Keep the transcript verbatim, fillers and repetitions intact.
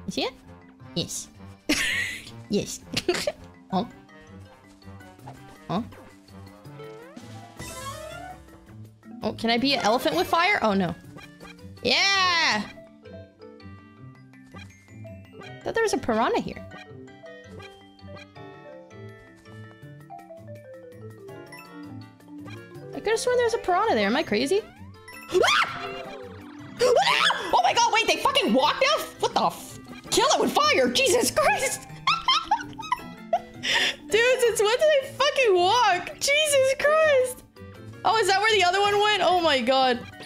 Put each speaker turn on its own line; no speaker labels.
You see it? Yes. Yes. Oh. Huh? Oh, can I be an elephant with fire? Oh, no. Yeah! I thought there was a piranha here. I could have sworn there was a piranha there. Am I crazy? Oh my god, wait, they fucking walked now? What the f- Kill it with fire! Jesus Christ! Dude, since when did they fucking walk? Jesus Christ! Oh, is that where the other one went? Oh my god.